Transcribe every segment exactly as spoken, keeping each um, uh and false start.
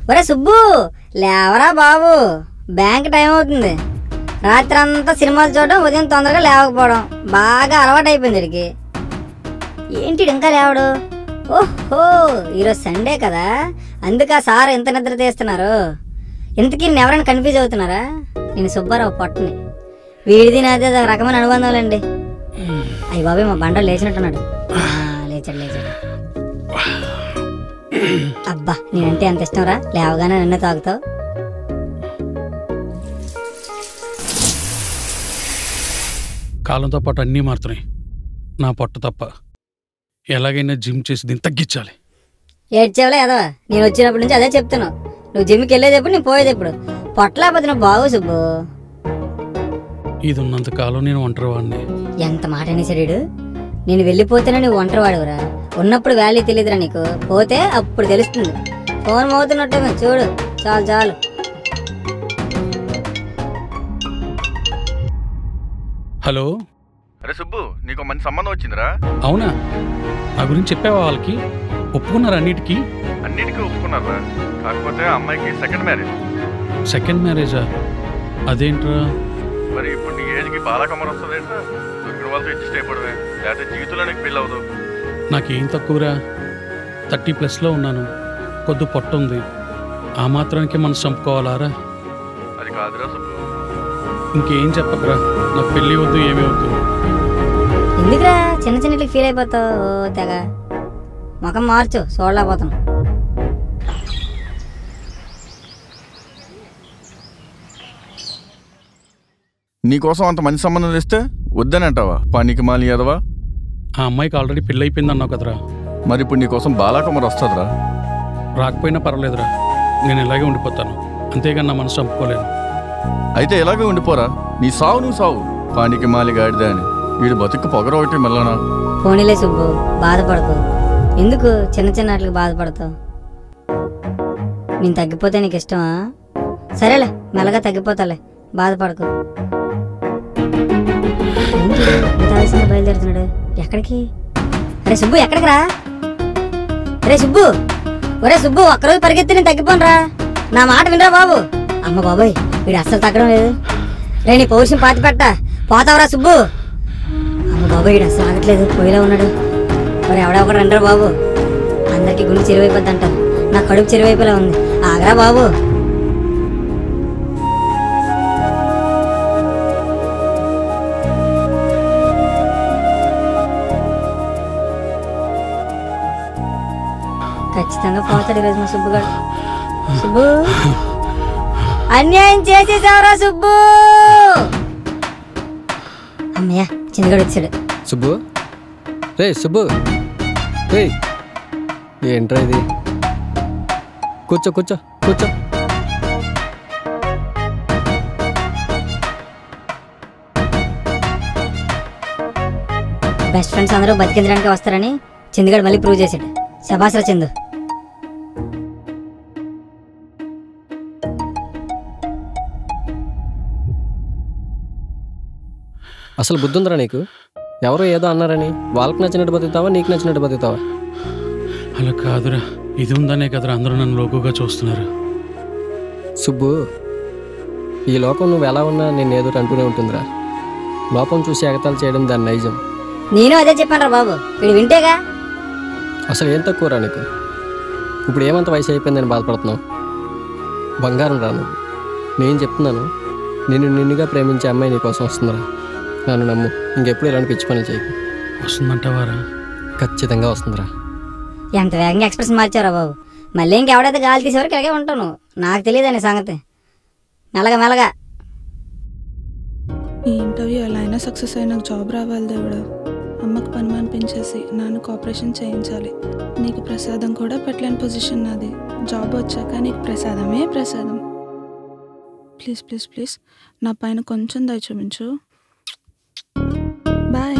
ఒరే సుబ్బు, లేవరా బాబు, bank time అవుతుంది. రాత్రి అంతా సినిమాలు చూడడం, ఉదయం తొందరగా లేవకపోవడం బాగా అలవాటు అయిపోయింది వీడికి. ఏంటి ఇంకా లేవడు? ఓహో, ఈరోజు సండే కదా, అందుకే సార్ ఎంత నిద్ర తీస్తున్నారు. ఇంతకీ నేను ఎవరైనా కన్ఫ్యూజ్ అవుతున్నారా? నేను సుబ్బారావు పొట్టని. వీడిది నాది ఒక రకమైన అనుబంధాలండి. అయ్యి బాబాయ్, మా బండలు లేచినట్టున్నాడు. లేచాడు లేచాడు. అబ్బా, నేనంటే ఎంత ఇష్టం రా, లేవగానే నన్ను తాగుతావు. కాలంతో పాటు అన్నీ మారుతున్నాయి, నా పొట్ట తప్ప. ఎలాగైనా జిమ్ చేసి దీన్ని తగ్గించాలి. ఏడ్చేవలే ఎదవా, నేను వచ్చినప్పటి నుంచి అదే చెప్తున్నావు. నువ్వు జిమ్కి వెళ్ళేది ఎప్పుడు, నేను పోయేది ఎప్పుడు? పొట్టలేకపోతే నువ్వు బాగు సుబ్బు. ఇది ఉన్నంత కాలం నేను ఒంటరి వాడిని. ఎంత మాట అనేసాడు. నేను వెళ్ళిపోతేనే నువ్వు ఒంటరి వాడురా. ఉన్నప్పుడు వాల్యూ తెలియదురా నీకు, పోతే అప్పుడు తెలుస్తుంది. ఫోన్ మోగుతున్నట్టు చూడు. చాలు చాలు. హలో. అరే సుబ్బు, నీకు మంచి సంబంధం వచ్చిందిరా. అవునా? నా గురించి చెప్పావా వాళ్ళకి? ఒప్పుకున్నారా అన్నిటికీ? అన్నిటికీ ఒప్పుకున్నారా, కాకపోతే అమ్మాయికి సెకండ్ మ్యారేజ్. సెకండ్ మ్యారేజా? అదేంట్రా? మరి ఇప్పుడు నీ ఏజ్కి బాలకమర్ వస్తుంది ఏంట్రా? దొరికిన వాళ్ళతో అడ్జస్ట్ అయిపోవడమే, లేకపోతే జీవితంలో నీకు పెళ్ళి అవ్వదు. నాకేం తక్కువరా, థర్టీ ప్లస్లో ఉన్నాను, కొద్ది పొట్ట ఉంది. ఆ మాత్రానికి మనసు చంపుకోవాలారా? అది కాదురా సుబ్బు. ఇంకేం చెప్పకరా, నాకు పెళ్ళి వద్దు, ఏమీ వద్దు. ఎందుకురా చిన్న చిన్నకి ఫీల్ అయిపోతావు తెగ? ముఖం మార్చు, చూడలేకపోతాను. నీకోసం అంత మంచి సంబంధం తెస్తే వద్దని అంటావా? పనికి మాలి ఎదవా. ఆ అమ్మాయికి ఆల్రెడీ పెళ్ళి అయిపోయింది అన్నావు కదరా. మరి ఇప్పుడు నీకోసం బాలాకమర్ వస్తుందిరా. రాకపోయినా పర్వాలేదురా, నేను ఇలాగే ఉండిపోతాను. అంతేగాని నా మనసు చంపుకోలేను. అయితే ఇలాగే ఉండిపోరా, నీ సావు నువ్వు సావు. పానికి మాలి గాడిదే అని వీడు బతుకు పొగర ఒకటి మెల్లనా. పోనీలే సుబ్బు, బాధపడకు. ఎందుకు చిన్న చిన్న వాటికి బాధపడతావు? నేను తగ్గిపోతే నీకు ఇష్టమా? సరేలే, మెల్లగా తగ్గిపోతాలే, బాధపడకు. ఇంత ఆలస్యంగా బయలుదేరుతున్నాడు, ఎక్కడికి? అరే సుబ్బు, ఎక్కడికి రా? అరే సుబ్బు, ఒరే సుబ్బు, ఒక్కరోజు పరిగెత్తి నేను తగ్గిపోనురా. నా మాట వినరా బాబు. అమ్మ బాబాయ్, వీడు అస్సలు తగ్గడం లేదు. రే, నీ పౌరుషం పాతి పెట్ట పోతావరా సుబ్బు. అమ్మ బాబాయ్, వీడు అస్సలు ఆగట్లేదు, పొయ్యిలో ఉన్నాడు. మరి ఎవడా ఒకరు రండిరా బాబు. అందరికీ గుండె చెరువైపోద్ది అంట, నా కడుపు చెరువైపోలా ఉంది. ఆగరా బాబు. ఖచ్చితంగా పోతాడు ఈరోజు మా సుబ్బుగాడు. సుబ్బు, అన్యాయం చేసేసావరా సుబ్బు. అమ్మయ్య, చిన్నగాడు వచ్చాడు. సుబ్బు, రే సుబ్బు, రే ఏంట్రా ఇది? కూర్చో కూర్చో కూర్చో. బెస్ట్ ఫ్రెండ్స్ అందరూ బతికించడానికి వస్తారని చందుగాడు మళ్ళీ ప్రూవ్ చేశాడు. శభాస్రా చందు. అసలు బుద్ధి ఉందిరా నీకు? ఎవరో ఏదో అన్నారని వాళ్ళకి నచ్చినట్టు బతుకుతావా, నీకు నచ్చినట్టు బతుకుతావా? అలా కాదురా, ఇది ఉందనే కదరా అందరూ నన్ను లోకుగా చూస్తున్నారు. సుబ్బు, ఈ లోకం నువ్వు ఎలా ఉన్నా నేను ఏదో అంటూనే ఉంటుందిరా. లోపం చూసి ఎగతాలు చేయడం దాని నైజం. నేను అదే చెప్పాను రా బాబు, వీడు వింటేగా. అసలు ఏం తక్కువరా నీకు? ఇప్పుడు ఏమంత వయసు అయిపోయిందని బాధపడుతున్నావు? బంగారం రా నువ్వు. నేను చెప్తున్నాను, నిన్ను నిన్నుగా ప్రేమించే అమ్మాయి నీకోసం వస్తుందిరా. నన్ను నమ్ము, ఇంకెప్పుడు ఇలాంటి పిచ్చి పనులు చేయకు. వస్తుందంటావారా? ఖచ్చితంగా వస్తుందిరా. ఎంత వేగంగా ఎక్స్ప్రెషన్ మార్చారా బాబు. మళ్ళీ ఇంకెవడైతే గాలి తీసేవరకు ఇలాగే ఉంటాను. నాకు తెలియదని సంగతి. మెల్లగా మెల్లగా. ఈ ఇంటర్వ్యూ ఎలా అయినా సక్సెస్ అయి నాకు జాబ్ రావాలి దేవుడు. అమ్మకు పని అనిపించేసి నాన్నకు ఆపరేషన్ చేయించాలి. నీకు ప్రసాదం కూడా పెట్టలేని పొజిషన్ నాది. జాబ్ వచ్చాక నీకు ప్రసాదమే ప్రసాదం. ప్లీజ్ ప్లీజ్ ప్లీజ్ నా పైన కొంచెం దయ చూపించు. బాయ్.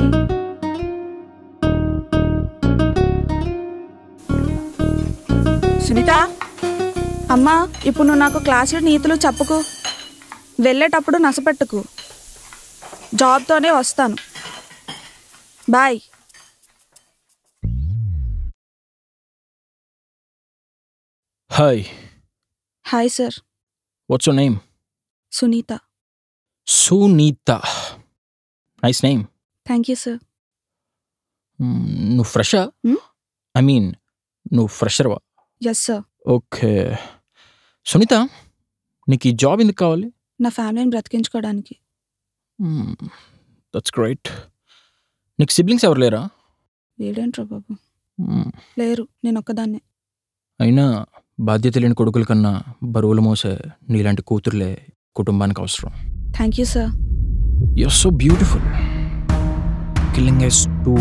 సునీత, అమ్మా, ఇప్పుడు నువ్వు నాకు క్లాసులో నీతులు చెప్పకు. వెళ్ళేటప్పుడు నసపెట్టుకు. జాబ్తోనే వస్తాను. Bye. Hi, hi sir. What's your name? Sunitha. Sunitha. Nice name. Thank you sir. నువ్వు ఫ్రెషా? ఐ మీన్ నువ్వు ఫ్రెషర్వా? Yes sir. ఓకే. సునీత, నీకు ఈ జాబ్ ఎందుకు కావాలి? నా ఫ్యామిలీని బ్రతికించుకోవడానికి. That's great. నీకు సిబ్లింగ్స్ ఎవరు లేరా? వీడేంట్రా బాబు, లేరు, నేను ఒక్కదాన్నే. అయినా బాధ్యత లేని కొడుకుల కన్నా బరువులు మోసే నీలాంటి కూతురులే కుటుంబానికి అవసరం. Thank you sir. You are so beautiful. Killing is too.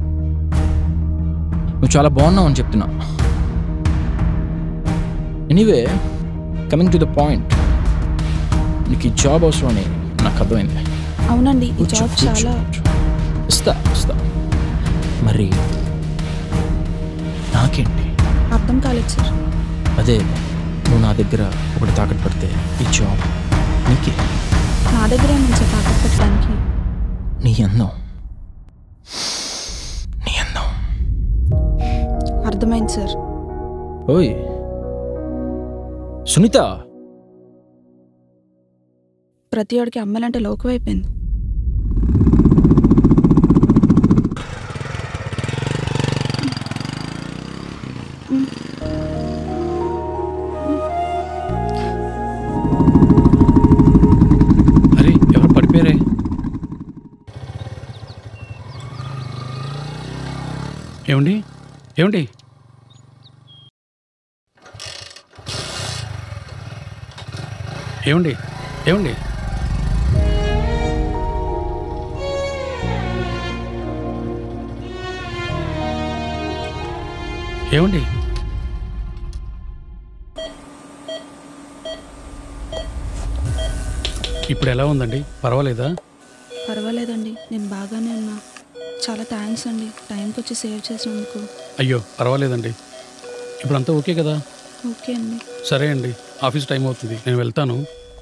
నువ్వు చాలా బాగున్నావు అని చెప్తున్నా. Anyway, coming to the point, నీకు ఈ జాబ్ అవసరం అని నాకు అర్థమైంది. అవునండి, ఈ జాబ్ చాలా. ఇస్తా ఇస్తా మరి నాకేంటి? అర్థం కాలేదు సార్. అదే, నువ్వు నా దగ్గర ఒకటి తాకట్టు పెడితే ఈ జాబ్ నీకే. నా దగ్గర నుంచి తాకట్టు పెట్టడానికి? నీ అందం, నీ అందం. అర్థమైంది సార్. ఓయ్ సునీత, ప్రతి వాడికి అమ్మాయిలంటే లోకం అయిపోయింది. అరే, ఎవరు పడిపోయారే? ఏమండి ఏమండి ఏమండి ఏమండి ఏమండి ఇప్పుడు ఎలా ఉందండి? పర్వాలేదా? పర్వాలేదండి, నేను బాగానే ఉన్నా. చాలా థ్యాంక్స్ అండి, టైంకి వచ్చి సేవ్ చేసినందుకు. అయ్యో పర్వాలేదండి, ఇప్పుడు అంతా ఓకే కదా? ఓకే అండి. సరే అండి, ఆఫీస్ టైం అవుతుంది, నేను వెళ్తాను.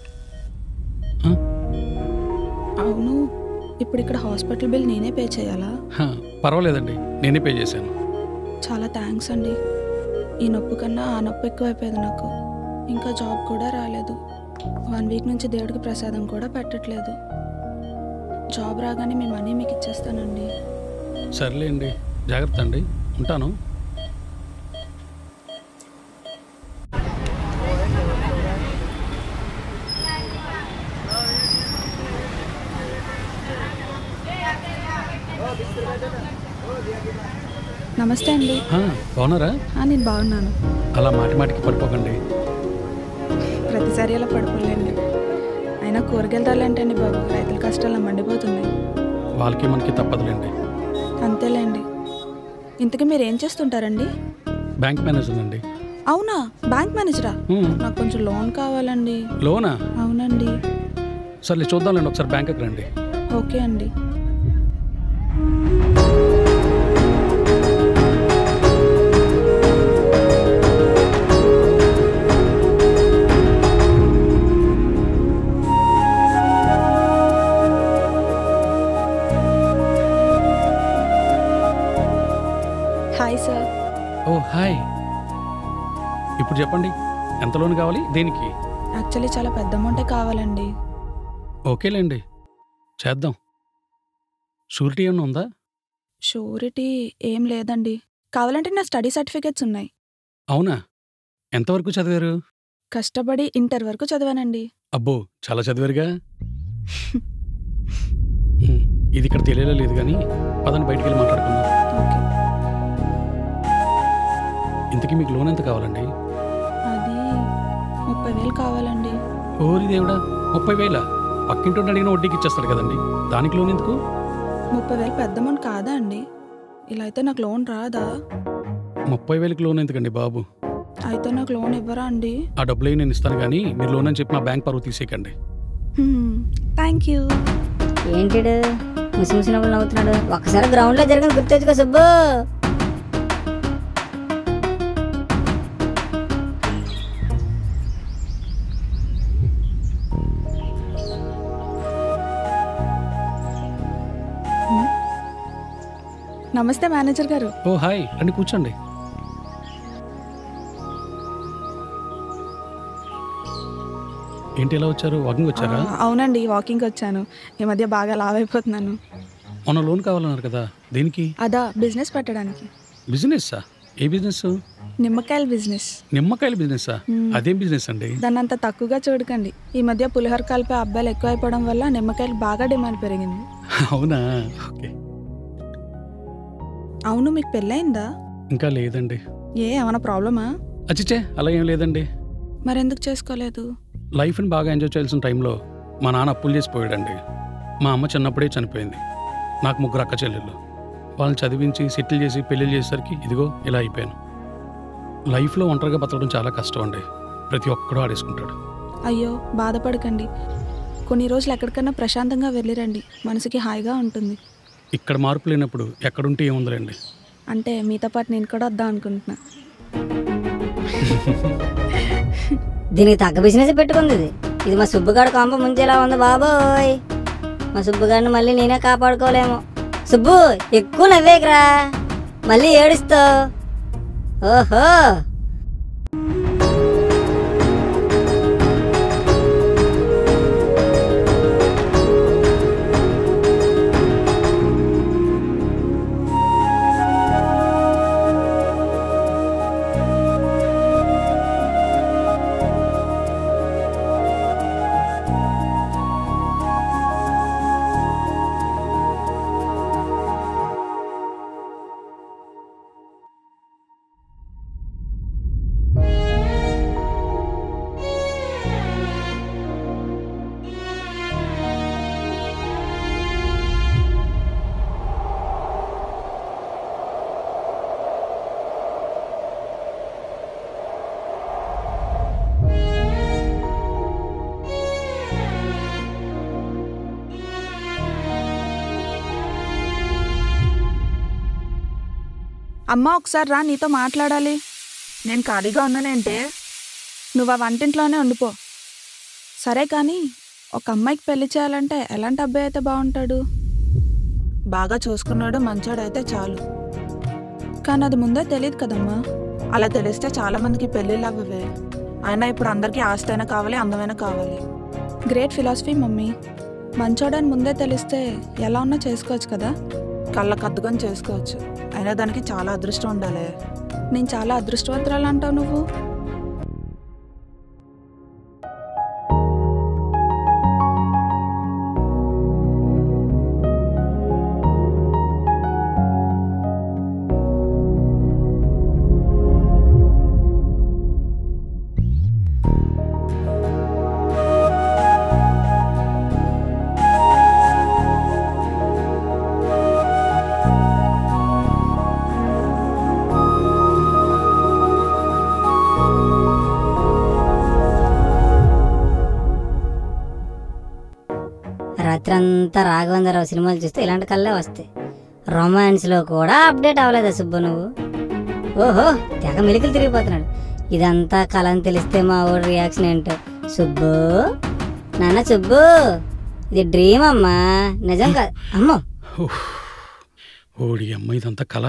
అవును, ఇప్పుడు ఇక్కడ హాస్పిటల్ బిల్ నేనే పే చేయాలా? పర్వాలేదండి, నేనే పే చేశాను. చాలా థ్యాంక్స్ అండి. ఈ నొప్పి కన్నా ఆ నొప్పి ఎక్కువైపోయింది నాకు. ఇంకా జాబ్ కూడా రాలేదు. వన్ వీక్ నుంచి దేవుడికి ప్రసాదం కూడా పెట్టట్లేదు. జాబ్ రాగానే మీ మనీ మీకు ఇచ్చేస్తానండి. సర్లే అండి, జాగ్రత్త అండి, ఉంటాను. నమస్తే అండి. బాగున్నారా? నేను బాగున్నాను. అలా మాటి మాటికి పడిపోకండి. ప్రతిసారి అలా పడిపోలేండి. అయినా కూరగాయల ధరలు ఏంటండి బాబు, రైతుల కష్టాలు మండిపోతున్నాయి. వాళ్ళకి మనకి తప్పదులేండి. అంతేలేండి. ఇంతకీ మీరు ఏం చేస్తుంటారండి? బ్యాంక్ మేనేజర్ అండి. అవునా, బ్యాంక్ మేనేజరా? నాకు కొంచెం లోన్ కావాలండి. లోనా? అవునండి. సర్లే చూద్దాంలేండి, ఒకసారి బ్యాంకుకి రండి. ఓకే అండి. Hi sir. Oh hi. ఇప్పుడు చెప్పండి, ఎంత లోన్ కావాలి, దేనికి? యాక్చువల్లీ చాలా పెద్ద అమౌంటే కావాలండి. ఓకేలేండి, చేద్దాం. షూరిటీ ఏమైనా ఉందా? షూరిటీ ఏం లేదండి. కావాలంటే నా స్టడీ సర్టిఫికేట్స్ ఉన్నాయి. అవునా? ఎంతవరకు చదివారు? కష్టపడి ఇంటర్ వరకు చదివానండి. అబ్బో, చాలా చదివారుగా. ఇది ఇక్కడ తెలియలే లేదు కానీ పదండి బయటికి వెళ్ళి మాట్లాడుకుందాం. ఓకే. ఇంతకీ మీకు లోన్ ఎంత కావాలండి? అది ముప్పై వేలు కావాలండి. ఓరి దేవుడా, ముప్పై వేల? పక్కింటి అడిగిన వడ్డీకి ఇచ్చేస్తాడు కదండి, దానికి లోన్ ఎందుకు? ముప్పై వేలు పెద్ద అమౌంట్ కాదా అండి? ఇలా అయితే నాకు లోన్ రాదా? ముప్పై వేలకి లోన్ ఎందుకండి బాబు? అయితే నాకు లోన్ ఇవ్వరా అండి? ఆ డబ్బులు నేను ఇస్తాను కానీ మీరు లోన్ అని చెప్పి మా బ్యాంక్ పరువు తీసేయకండి. Thank you. ఏంటిడు ముసి ముసి నవ్వులు నవ్వుతున్నాడు? ఒకసారి గ్రౌండ్లో జరిగిన గుర్తొచ్చుకో సుబ్బు. నమస్తే మేనేజర్ గారు. ఓ హాయ్, రండి కూర్చోండి. ఏంటి ఎలా వచ్చారు? వాకింగ్ వచ్చారా? ఆ, అవునండి వాకింగ్ వచ్చాను. ఈ మధ్య బాగా లావ్ అయిపోతున్నాను. మొన్న లోన్ కావాలన్నారు కదా, దేనికి? అదా బిజినెస్ పెట్టడానికి. బిజినెస్సా? ఏ బిజినెస్? నిమ్మకాయల బిజినెస్. నిమ్మకాయల బిజినెస్సా? అదేం బిజినెస్ అండి? దాన్ని అంత తక్కువగా చూడకండి. ఈ మధ్య పులిహోర కలిపే అబ్బాయిలు ఎక్కువ అయిపోవడం వల్ల నిమ్మకాయలు బాగా డిమాండ్ పెరిగింది. అవునా? ఓకే. అవును, మీకు పెళ్ళయిందా? ఇంకా లేదండి. ఏ ఏమైనా ప్రాబ్లమా? అచ్చిచ్చే అలా ఏం లేదండి. మరెందుకు చేసుకోలేదు? లైఫ్ని బాగా ఎంజాయ్ చేయాల్సిన టైంలో మా నాన్న అప్పులు చేసిపోయాడండి. మా అమ్మ చిన్నప్పుడే చనిపోయింది. నాకు ముగ్గురు అక్క చెల్లెళ్ళు. వాళ్ళని చదివించి సెటిల్ చేసి పెళ్ళిళ్ళు చేసేసరికి ఇదిగో ఇలా అయిపోయాను. లైఫ్లో ఒంటరిగా బతకడం చాలా కష్టం అండి. ప్రతి ఒక్కడూ ఆడేసుకుంటాడు. అయ్యో బాధపడకండి. కొన్ని రోజులు ఎక్కడికన్నా ప్రశాంతంగా వెళ్ళిరండి, మనసుకి హాయిగా ఉంటుంది. ఇక్కడ మార్పు లేనప్పుడు ఎక్కడుంటే ఏముందిలేండి. అంటే మీతో పాటు నేను కూడా వద్దాం అనుకుంటున్నా. దీనికి తగ్గ బిజినెస్ పెట్టుకుంది ఇది. ఇది మా సుబ్బుగాడు కాంప ముంచేలా ఉంది బాబోయ్. మా సుబ్బుగాడిని మళ్ళీ నేనే కాపాడుకోలేము. సుబ్బు ఎక్కువ నవ్వేకరా, మళ్ళీ ఏడుస్తావు. ఓహో అమ్మ ఒకసారి రా, నీతో మాట్లాడాలి. నేను ఖాళీగా ఉన్నానంటే. నువ్వు ఆ వంటింట్లోనే ఉండిపో. సరే కానీ ఒక అమ్మాయికి పెళ్లి చేయాలంటే ఎలాంటి అబ్బాయి అయితే బాగుంటాడు? బాగా చూసుకున్నాడు, మంచోడైతే చాలు. కానీ అది ముందే తెలియదు కదమ్మా. అలా తెలిస్తే చాలా మందికి పెళ్ళిళ్ళు అవ్వవే. అయినా ఇప్పుడు అందరికీ ఆస్తి అయినా కావాలి, అందమైన కావాలి. Great philosophy mummy. మంచోడని ముందే తెలిస్తే ఎలా ఉన్నా చేసుకోవచ్చు కదా. కళ్ళకు అద్దుకొని చేసుకోవచ్చు, అయినా దానికి చాలా అదృష్టం ఉండాలి. నేను చాలా అదృష్టవంతురాలు అంటావు నువ్వు. రాత్రంతా రాఘవేంద్రరావు సినిమాలు చూస్తే ఇలాంటి కళ్ళే వస్తాయి. రొమాన్స్లో కూడా అప్డేట్ అవ్వలేదా సుబ్బు నువ్వు? ఓహో తెగ మిలికలు తిరిగిపోతున్నాడు. ఇదంతా కళ అని తెలిస్తే మా ఊడి రియాక్షన్ ఏంటో. సుబ్బు నాన్న సుబ్బు, ఇది డ్రీమ్ అమ్మా, నిజం కాదు. అమ్మో ఓడి అమ్మ, ఇదంతా కళ.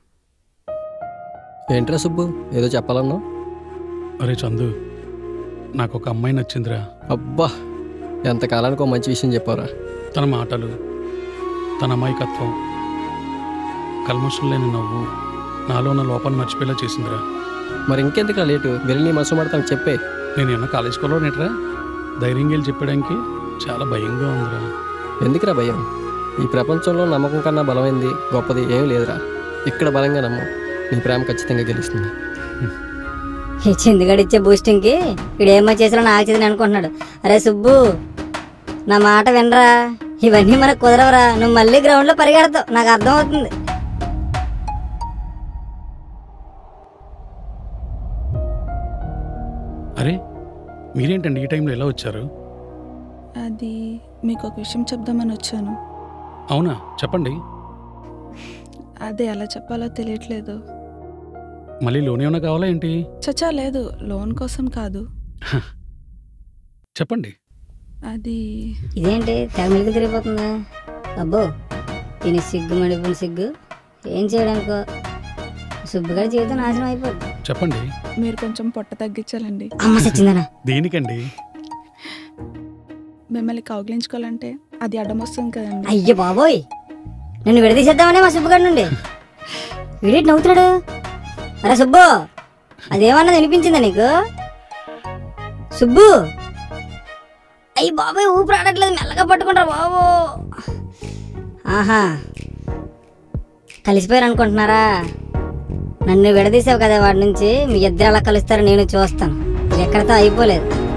ఏంట్రా సుబ్బు, ఏదో చెప్పాలన్నావు? అరే చందు, నాకు ఒక అమ్మాయి నచ్చిందిరా. అబ్బా, ఎంతకాలానికి ఒక మంచి విషయం చెప్పారా. తన మాటలు, తన అమాయకత్వం, కల్మషం లేని నవ్వు నాలో ఉన్న లోపాన్ని మర్చిపోయేలా చేసిందిరా. మరి ఇంకెందుకు లేటు, వెళ్ళి నీ మనసు మాట తనకు చెప్పే. నేను ఏమన్నా కాలేజ్ స్కూల్లో నేట్రా ధైర్యంగా వెళ్ళి చెప్పడానికి చాలా భయంగా ఉందిరా. ఎందుకురా భయం? ఈ ప్రపంచంలో నమ్మకం కన్నా బలమైంది గొప్పది ఏమీ లేదురా. ఇక్కడ బలంగా నమ్ము, నీ ప్రేమ ఖచ్చితంగా గెలుస్తుంది. ఈ చిందుగాడు ఇచ్చే బూస్టింగ్కి వీడు ఏమో చేసినా నాకు చేసిన అనుకుంటున్నాడు. అరే సుబ్బు నా మాట వినరా, ఇవన్నీ మనకు కుదరవరా. నువ్వు మళ్ళీ గ్రౌండ్లో పరిగెడతావు, నాకు అర్థమవుతుంది. అరే మీరేంటండి ఈ టైంలో ఎలా వచ్చారు? అది మీకు ఒక విషయం చెప్దామని వచ్చాను. అవునా, చెప్పండి. అదే ఎలా చెప్పాలో తెలియట్లేదు. మళ్ళీ లోన్ ఏమైనా కావాలా ఏంటి? చచ్చా లేదు, లోన్ కోసం కాదు. చెప్పండి. అది ఇదేంటి తెగ మిలికి తిరిగిపోతుందా? అబ్బో దీని సిగ్గు మడిపోయిన సిగ్గు ఏం చేయడానికో. సుబ్బుగారి జీవితం నాశనం అయిపోద్ది. చెప్పండి. మీరు కొంచెం పొట్ట తగ్గించాలండి. అమ్మ సచ్చిందనా? దేనికండి? మిమ్మల్ని కౌగిలించుకోవాలంటే అది అడ్డం వస్తుంది కదండి. అయ్యో బాబోయ్, నన్ను విడదీసేద్దామనే మా సుబ్బుగాడి నుండి. వీడేటి నవ్వుతున్నాడు? అరే సుబ్బు, అదేమన్నది వినిపించిందా నీకు? సుబ్బు, అయ్యి బాబోయ్ ఊపిరి ఆడట్లేదు, మెల్లగా పట్టుకుంటారు బాబు. ఆహా, కలిసిపోయారు అనుకుంటున్నారా? నన్ను విడదీసావు కదా వాడి నుంచి, మీ ఇద్దరు ఎలా కలుస్తారో నేను చూస్తాను. ఇది ఎక్కడితో అయిపోలేదు.